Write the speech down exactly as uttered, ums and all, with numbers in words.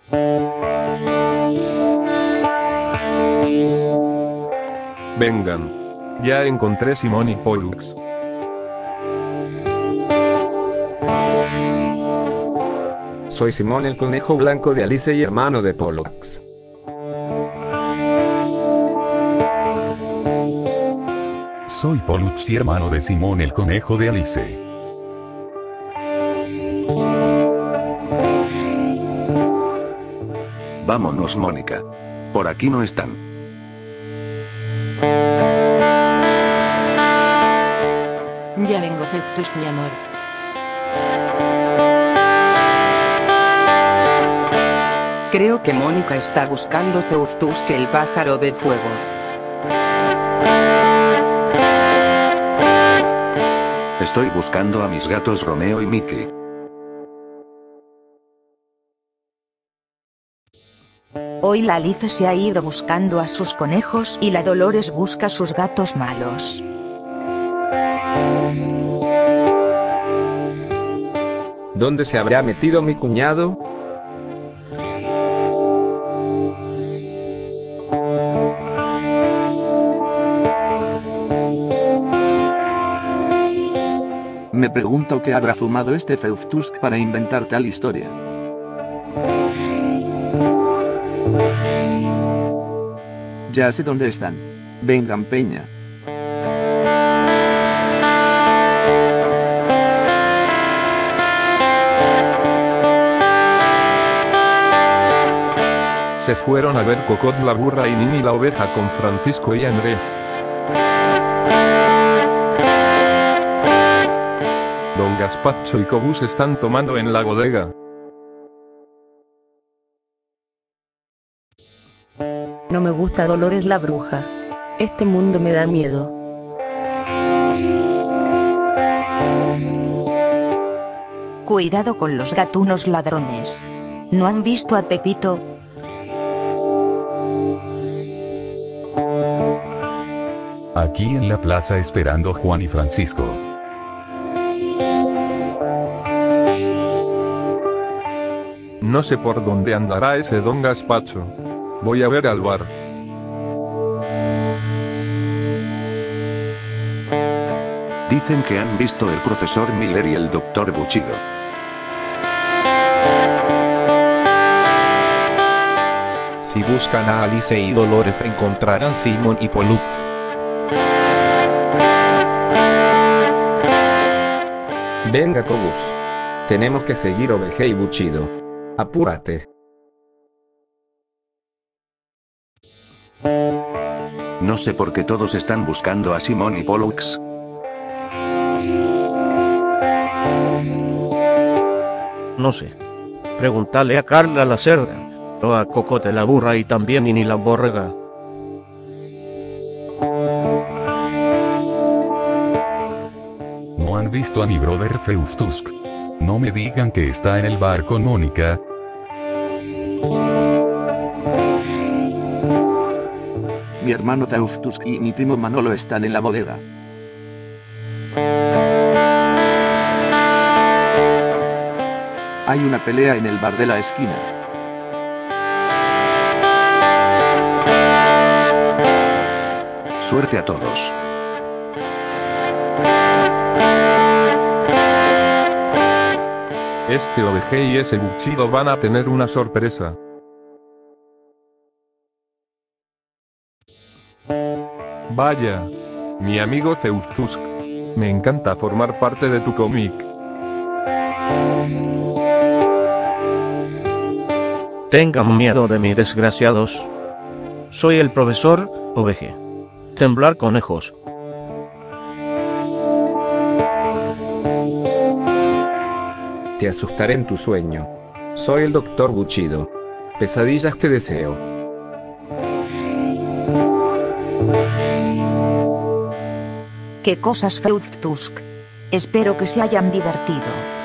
Vengan. Ya encontré Simón y Pollux. Soy Simón el conejo blanco de Alice y hermano de Pollux. Soy Pollux y hermano de Simón el conejo de Alice. Vámonos, Mónica. Por aquí no están. Ya vengo, Feustusk, mi amor. Creo que Mónica está buscando Feustusk, el pájaro de fuego. Estoy buscando a mis gatos Romeo y Mickey. Hoy la Alice se ha ido buscando a sus conejos y la Dolores busca sus gatos malos. ¿Dónde se habrá metido mi cuñado? Me pregunto qué habrá fumado este Feustusk para inventar tal historia. Ya sé dónde están. Vengan, Peña. Se fueron a ver Cocot la burra y Nini la oveja con Francisco y André. Don Gaspacho y Cobus están tomando en la bodega. No me gusta Dolores la bruja. Este mundo me da miedo. Cuidado con los gatunos ladrones. ¿No han visto a Pepito? Aquí en la plaza esperando Juan y Francisco. No sé por dónde andará ese don Gaspacho. Voy a ver al bar. Dicen que han visto el profesor Miller y el doctor Buchido. Si buscan a Alice y Dolores encontrarán Simón y Pollux. Venga, Cobus. Tenemos que seguir Oveja y Buchido. Apúrate. No sé por qué todos están buscando a Simón y Pollux. No sé. Preguntarle a Carla la cerda, o a Cocote la burra y también Nini la borrega. ¿No han visto a mi brother Feustusk? No me digan que está en el bar con Mónica. Mi hermano Feustusk y mi primo Manolo están en la bodega. Hay una pelea en el bar de la esquina. Suerte a todos. Este Oveja y ese Buchido van a tener una sorpresa. Vaya. Mi amigo Feustusk. Me encanta formar parte de tu cómic. Tengan miedo de mí, desgraciados. Soy el profesor Oveja. Temblar conejos. Te asustaré en tu sueño. Soy el doctor Buchido. Pesadillas te deseo. ¿Qué cosas, Feustusk? Espero que se hayan divertido.